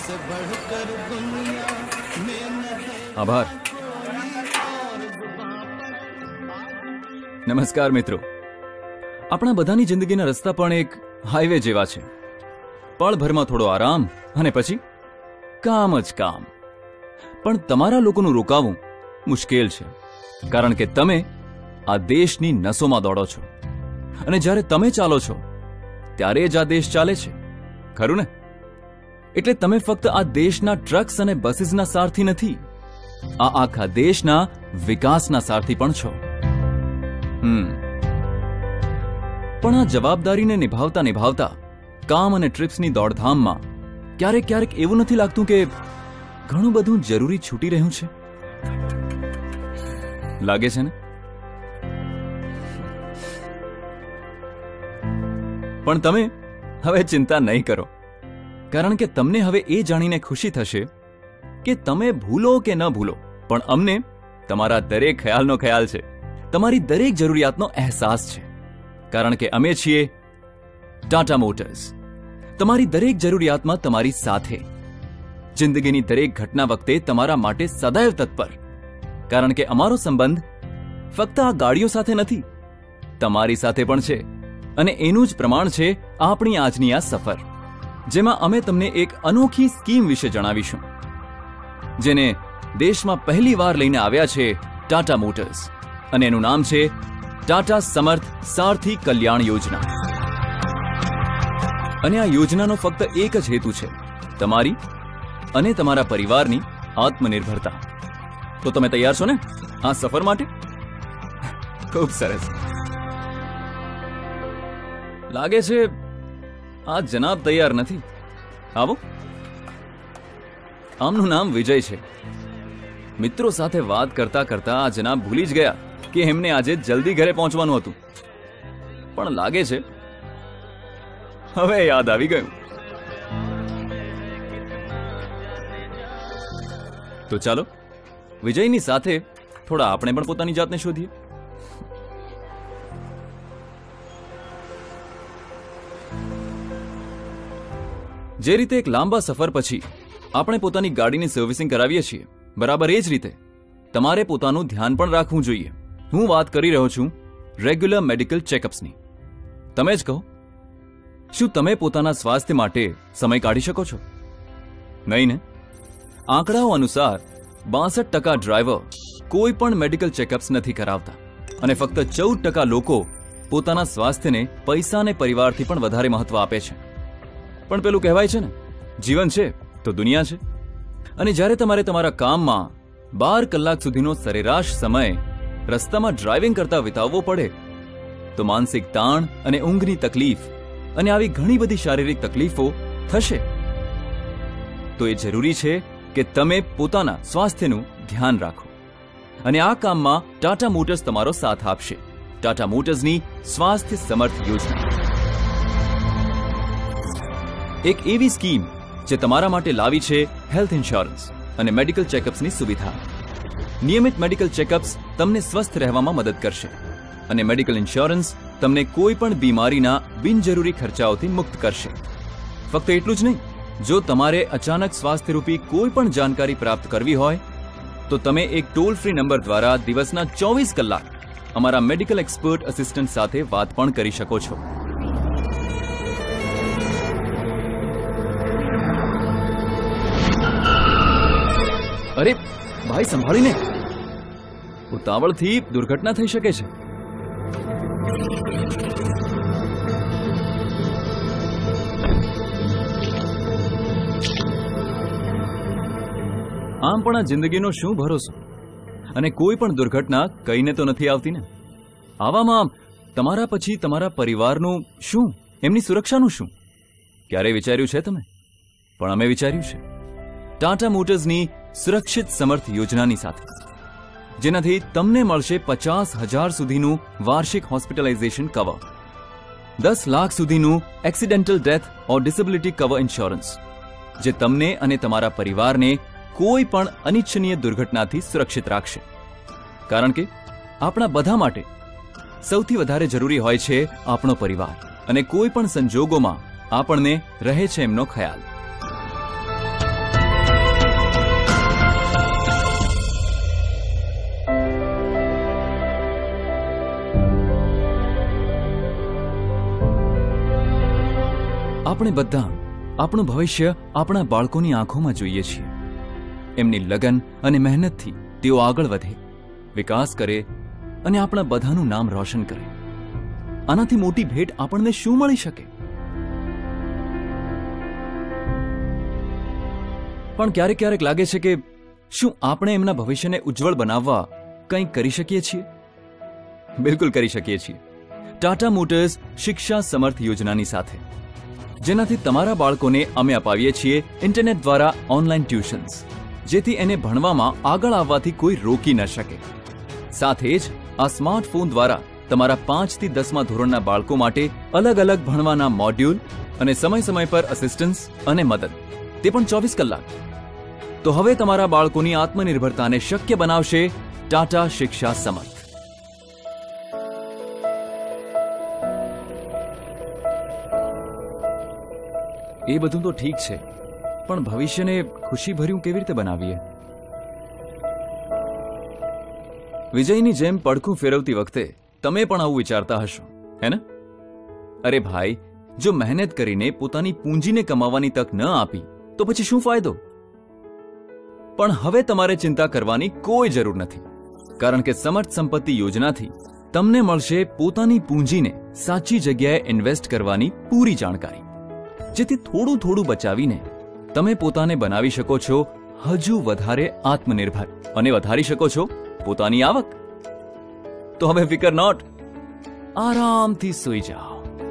આભાર. નમસ્કાર મિત્રો. આપણા બધાની જિંદગીના રસ્તા પણ એક હાઈવે જેવા છે. પળભરમાં થોડો આરામ અને પછી કામ જ કામ. પણ તમારા લોકોનું રોકાવું મુશ્કેલ છે, કારણ કે તમે આ દેશની નસોમાં દોડો છો, અને જ્યારે તમે ચાલો છો ત્યારે જ આ દેશ ચાલે છે, ખરું ને? એટલે તમે ફક્ત આ દેશના ટ્રક્સ અને બસીસના સારથી નથી, આ આખા દેશના વિકાસના સારથી પણ છો. પણ આ જવાબદારીને નિભાવતા નિભાવતા કામ અને ટ્રિપ્સની દોડધામમાં ક્યારેક ક્યારેક એવું નથી લાગતું કે ઘણું બધું જરૂરી છૂટી રહ્યું છે? લાગે છે ને? પણ તમે હવે ચિંતા નહીં કરો, કારણ કે તમને હવે એ જાણીને ખુશી થશે કે તમે ભૂલો કે ન ભૂલો, પણ અમને તમારા દરેક ખ્યાલનો ખ્યાલ છે, તમારી દરેક જરૂરિયાતનો અહેસાસ છે, કારણ કે અમે છીએ ટાટા મોટર્સ. તમારી દરેક જરૂરિયાતમાં તમારી સાથે, જિંદગીની દરેક ઘટના વખતે તમારા માટે સદૈવ તત્પર, કારણ કે અમારો સંબંધ ફક્ત આ ગાડીઓ સાથે નથી, તમારી સાથે પણ છે. અને એનું જ પ્રમાણ છે આપણી આજની આ સફર, જેમાં અમે તમને એક અનોખી સ્કીમ વિશે જણાવીશું, જેને દેશમાં પહેલી વાર લઈને આવ્યા છે ટાટા મોટર્સ, અને એનું નામ છે ટાટા સમર્થ સારથી કલ્યાણ યોજના. અને આ યોજનાનો ફક્ત એક જ હેતુ છે, તમારી અને તમારા પરિવારની આત્મનિર્ભરતા. તો તમે તૈયાર છો ને આ સફર માટે? ખૂબ સરસ. લાગે છે આ જનાબ તૈયાર નથી. આવો. આમનું નામ વિજય છે. મિત્રો સાથે વાત કરતા કરતા આ જનાબ ભૂલી જ ગયા કે એમને આજે જલ્દી ઘરે પહોંચવાનું હતું, પણ લાગે છે હવે યાદ આવી ગયું. તો ચાલો વિજયની સાથે થોડા આપણે પણ પોતાની જાતને શોધીએ. જે રીતે એક લાંબા સફર પછી આપણે પોતાની ગાડીની સર્વિસિંગ કરાવીએ છીએ, બરાબર એ જ રીતે તમારે પોતાનું ધ્યાન પણ રાખવું જોઈએ. હું વાત કરી રહ્યો છું રેગ્યુલર મેડિકલ ચેકઅપ્સની. તમે જ કહો, શું તમે પોતાના સ્વાસ્થ્ય માટે સમય કાઢી શકો છો? નહીં ને? આંકડાઓ અનુસાર 62% ડ્રાઈવર કોઈ પણ મેડિકલ ચેકઅપ્સ નથી કરાવતા, અને ફક્ત 14% લોકો પોતાના સ્વાસ્થ્યને પૈસા અને પરિવારથી પણ વધારે મહત્વ આપે છે. પણ પેલું કહેવાય છે ને, જીવન છે તો દુનિયા છે. અને જ્યારે તમારે તમારા કામમાં 12 કલાક સુધીનો સરેરાશ સમય રસ્તામાં ડ્રાઇવિંગ કરતા વિતાવવો પડે, તો માનસિક તાણ અને ઊંઘની તકલીફ અને આવી ઘણી બધી શારીરિક તકલીફો થશે. તો એ જરૂરી છે કે તમે પોતાના સ્વાસ્થ્યનું ધ્યાન રાખો, અને આ કામમાં ટાટા મોટર્સ તમારો સાથ આપશે. ટાટા મોટર્સની સ્વાસ્થ્ય સમર્થ યોજના એક એવી સ્કીમ જે તમારા માટે લાવી છે હેલ્થ ઇન્સ્યોરન્સ અને મેડિકલ ચેકઅપ્સની સુવિધા. નિયમિત મેડિકલ ચેકઅપ્સ તમને સ્વસ્થ રહેવામાં મદદ કરશે, અને મેડિકલ ઇન્સ્યોરન્સ તમને કોઈ પણ બીમારીના બિનજરૂરી ખર્ચાઓથી મુક્ત કરશે. ફક્ત એટલું જ નહીં, જો તમારે અચાનક સ્વાસ્થ્યરૂપી કોઈ પણ જાણકારી પ્રાપ્ત કરવી હોય તો તમે એક ટોલ ફ્રી નંબર દ્વારા દિવસના 24 કલાક અમારા મેડિકલ એક્સપર્ટ અસિસ્ટન્ટ સાથે વાત પણ કરી શકો છો. અરે ભાઈ, સંભાળીને, ઉતાવળથી દુર્ઘટના થઈ શકે છે. આમ પણ આ જિંદગીનો શું ભરોસો, અને કોઈ પણ દુર્ઘટના કહીને તો નથી આવતી ને. આવામાં તમારા પછી તમારા પરિવારનું શું, એમની સુરક્ષાનું શું? ક્યારે વિચાર્યું છે તમે? પણ અમે વિચાર્યું છે ટાટા મોટર્સની સુરક્ષિત સમર્થ યોજનાની સાથે, જેનાથી તમને મળશે 50,000 સુધીનું વાર્ષિક હોસ્પિટલાઇઝેશન કવર, 10 લાખ સુધીનું accidental death or disability cover insurance, જે તમને અને તમારા પરિવારને કોઈ પણ અનિચ્છનીય દુર્ઘટનાથી સુરક્ષિત રાખશે. કારણ કે આપણા બધા માટે સૌથી વધારે જરૂરી હોય છે આપણો પરિવાર, અને કોઈ પણ સંજોગોમાં આપણને રહે છે એમનો ખ્યાલ. આપણે બધા આપણું ભવિષ્ય આપણા બાળકોની આંખોમાં જોઈએ છીએ. એમની લગન અને મહેનતથી તેઓ આગળ વધે, વિકાસ કરે અને આપણા બધાનું નામ રોશન કરે. આનાથી મોટી ભેટ આપણને શું મળી શકે? પણ ક્યારેક ક્યારેક લાગે છે કે શું આપણે એમના ભવિષ્યને ઉજ્જવળ બનાવવા કંઈક કરી શકીએ છીએ? બિલકુલ કરી શકીએ છીએ. ટાટા મોટર્સ શિક્ષા સમર્થ યોજનાની સાથે, જેનાથી તમારા બાળકોને અમે અપાવીએ છીએ ઇન્ટરનેટ દ્વારા ઓનલાઈન ટ્યુશન્સ, જેથી એને ભણવામાં આગળ આવવાથી કોઈ રોકી ન શકે. સાથે જ આ સ્માર્ટફોન દ્વારા તમારા 5 થી 10મા ધોરણના બાળકો માટે અલગ અલગ ભણવાના મોડ્યુલ અને સમય સમય પર અસિસ્ટન્સ અને મદદ, તે પણ 24 કલાક. તો હવે તમારા બાળકોની આત્મનિર્ભરતાને શક્ય બનાવશે ટાટા શિક્ષા સમર્થ. એ બધું તો ઠીક છે, પણ ભવિષ્યને ખુશીભર્યું કેવી રીતે બનાવીએ? વિજયની જેમ પડખું ફેરવતી વખતે તમે પણ આવું વિચારતા હશો, હે ને? અરે ભાઈ, જો મહેનત કરીને પોતાની પૂંજીને કમાવાની તક ન આપી તો પછી શું ફાયદો? પણ હવે તમારે ચિંતા કરવાની કોઈ જરૂર નથી, કારણ કે સમર્થ સંપત્તિ યોજનાથી તમને મળશે પોતાની પૂંજીને સાચી જગ્યાએ ઇન્વેસ્ટ કરવાની પૂરી જાણકારી, જેથી થોડું થોડું બચાવીને તમે પોતાને બનાવી શકો છો હજુ વધારે આત્મનિર્ભર અને વધારી શકો છો પોતાની આવક. તો હવે ફિકર નોટ, આરામથી સૂઈ જાઓ.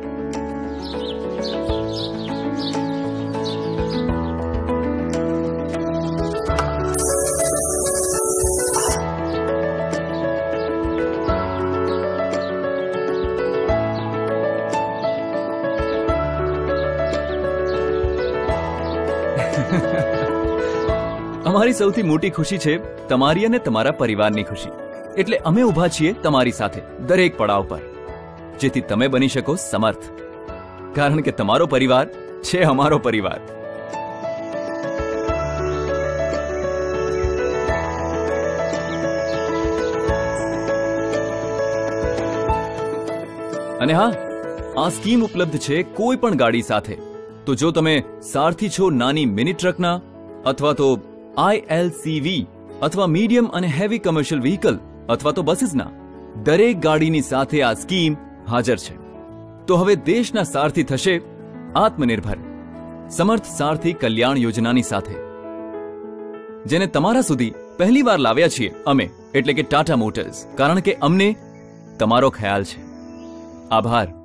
અમારી સૌથી મોટી ખુશી છે તમારી અને તમારા પરિવારની ખુશી. એટલે અમે ઊભા છીએ તમારી સાથે દરેક પડાવ પર, જેથી તમે બની શકો સમર્થ, કારણ કે તમારો પરિવાર છે અમારો પરિવાર. અને હા, આ સ્કીમ ઉપલબ્ધ છે કોઈ પણ ગાડી સાથે. તો જો તમે સારથી છો નાની મિની ટ્રકના, અથવા તો ILCV, અથવા મીડિયમ અને હેવી કમર્શિયલ વ્હીકલ, અથવા તો બસીસના, દરેક ગાડીની સાથે આ સ્કીમ હાજર છે. તો હવે દેશના સારથી થશે આત્મનિર્ભર સમર્થ સારથી કલ્યાણ યોજનાની સાથે, જેને તમારા સુધી પહેલી વાર લાવ્યા છીએ અમે, એટલે કે ટાટા મોટર્સ, કારણ કે અમને તમારો ખ્યાલ છે. આભાર.